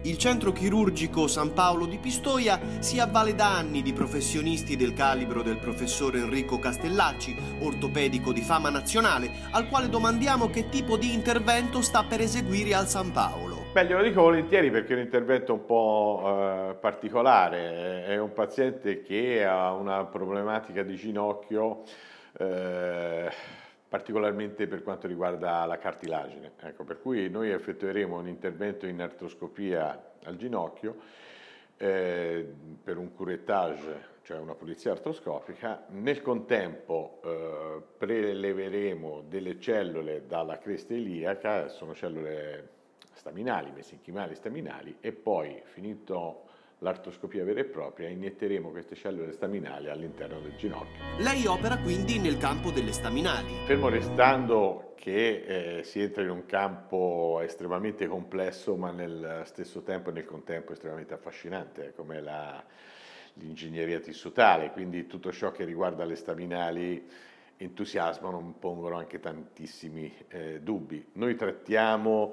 Il centro chirurgico San Paolo di Pistoia si avvale da anni di professionisti del calibro del professor Enrico Castellacci, ortopedico di fama nazionale, al quale domandiamo che tipo di intervento sta per eseguire al San Paolo. Beh, glielo dico volentieri perché è un intervento un po' particolare. È un paziente che ha una problematica di ginocchio particolarmente per quanto riguarda la cartilagine. Ecco, per cui noi effettueremo un intervento in artroscopia al ginocchio per un curettage, cioè una pulizia artroscopica. Nel contempo preleveremo delle cellule dalla cresta iliaca, sono cellule staminali, mesenchimali staminali, e poi, finito l'artroscopia vera e propria, inietteremo queste cellule staminali all'interno del ginocchio. Lei opera quindi nel campo delle staminali. Fermo restando che si entra in un campo estremamente complesso, ma nel stesso tempo e nel contempo estremamente affascinante, come l'ingegneria tissutale, quindi tutto ciò che riguarda le staminali entusiasmano, pongono anche tantissimi dubbi. Noi trattiamo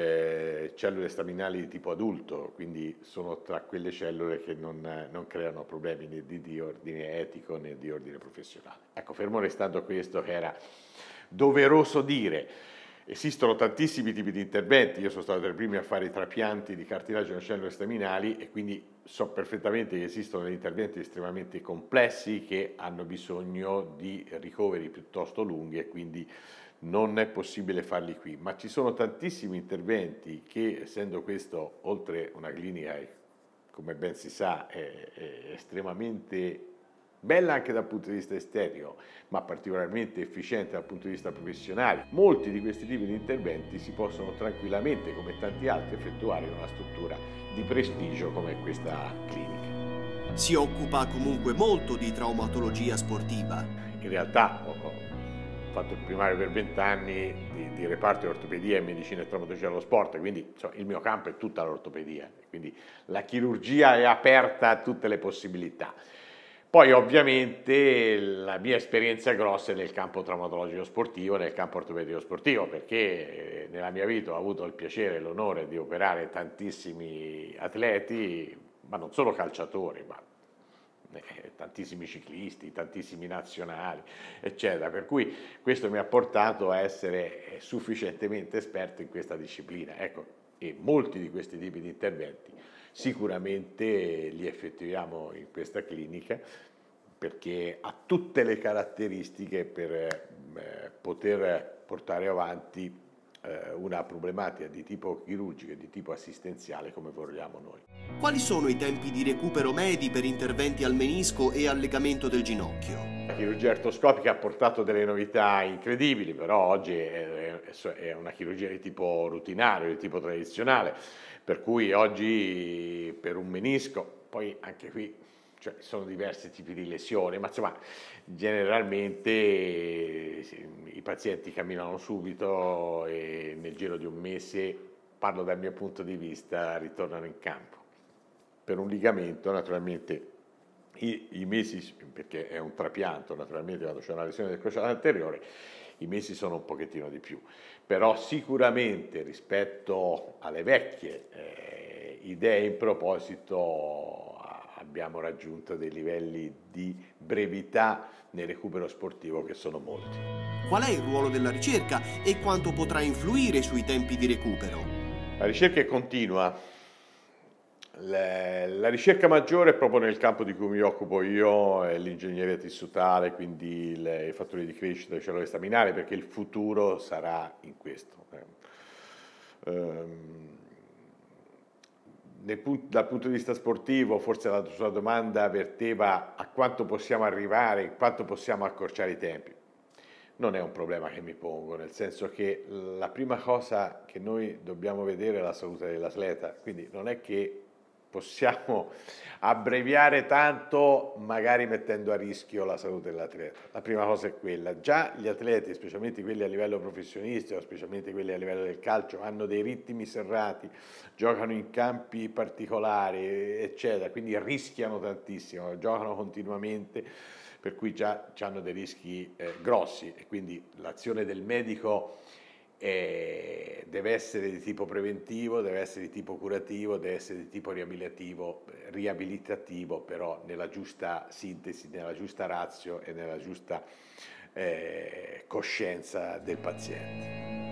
cellule staminali di tipo adulto, quindi sono tra quelle cellule che non creano problemi né di ordine etico né di ordine professionale. Ecco, fermo restando questo, che era doveroso dire, esistono tantissimi tipi di interventi. Io sono stato tra i primi a fare i trapianti di cartilagine a cellule staminali e quindi so perfettamente che esistono degli interventi estremamente complessi che hanno bisogno di ricoveri piuttosto lunghi e quindi non è possibile farli qui, ma ci sono tantissimi interventi che, essendo questo, oltre una clinica, come ben si sa, è estremamente bella anche dal punto di vista estetico, ma particolarmente efficiente dal punto di vista professionale, molti di questi tipi di interventi si possono tranquillamente, come tanti altri, effettuare in una struttura di prestigio come questa clinica. Si occupa comunque molto di traumatologia sportiva. In realtà ho fatto il primario per 20 anni di reparto di ortopedia e medicina e traumatologia dello sport, quindi il mio campo è tutta l'ortopedia, quindi la chirurgia è aperta a tutte le possibilità. Poi ovviamente la mia esperienza grossa è nel campo traumatologico sportivo, nel campo ortopedico sportivo, perché nella mia vita ho avuto il piacere e l'onore di operare tantissimi atleti, ma non solo calciatori, ma tantissimi ciclisti, tantissimi nazionali, eccetera, per cui questo mi ha portato a essere sufficientemente esperto in questa disciplina. Ecco, e molti di questi tipi di interventi sicuramente li effettuiamo in questa clinica perché ha tutte le caratteristiche per poter portare avanti una problematica di tipo chirurgico e di tipo assistenziale come vogliamo noi. Quali sono i tempi di recupero medi per interventi al menisco e al legamento del ginocchio? La chirurgia artroscopica ha portato delle novità incredibili, però oggi è una chirurgia di tipo rutinario, di tipo tradizionale, per cui oggi per un menisco, poi anche qui sono diversi tipi di lesioni, ma insomma generalmente i pazienti camminano subito e nel giro di un mese, parlo dal mio punto di vista, ritornano in campo. Per un ligamento naturalmente i mesi, perché è un trapianto naturalmente quando c'è una lesione del crociato anteriore, i mesi sono un pochettino di più, però sicuramente rispetto alle vecchie idee in proposito abbiamo raggiunto dei livelli di brevità nel recupero sportivo che sono molti. Qual è il ruolo della ricerca e quanto potrà influire sui tempi di recupero? La ricerca è continua. La ricerca maggiore è proprio nel campo di cui mi occupo io, è l'ingegneria tissutale, quindi i fattori di crescita delle cellule staminali, perché il futuro sarà in questo. Dal punto di vista sportivo, forse la sua domanda verteva a quanto possiamo arrivare, quanto possiamo accorciare i tempi. Non è un problema che mi pongo, nel senso che la prima cosa che noi dobbiamo vedere è la salute dell'atleta, quindi non è che possiamo abbreviare tanto magari mettendo a rischio la salute dell'atleta. La prima cosa è quella. Già gli atleti, specialmente quelli a livello professionistico, specialmente quelli a livello del calcio, hanno dei ritmi serrati, giocano in campi particolari, eccetera, quindi rischiano tantissimo, giocano continuamente, per cui già hanno dei rischi grossi e quindi l'azione del medico deve essere di tipo preventivo, deve essere di tipo curativo, deve essere di tipo riabilitativo, però nella giusta sintesi, nella giusta ratio e nella giusta coscienza del paziente.